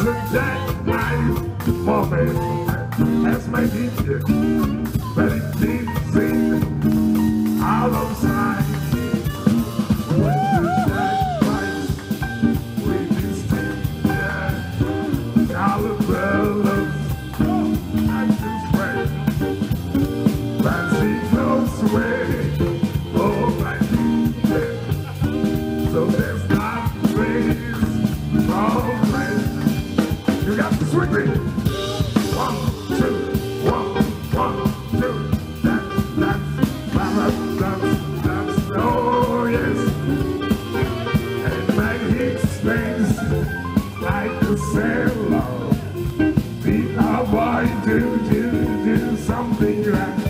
that night moment as my DJ, but it didn't sing out of sight. When the night fights with his teacher, Calabella's actions break, fancy close away, oh my DJ, so there's not praise from rain. You got to swing me. 1, 2, 1, 2, that's, oh yes. And Maggie explains like a sailor, the boy do something like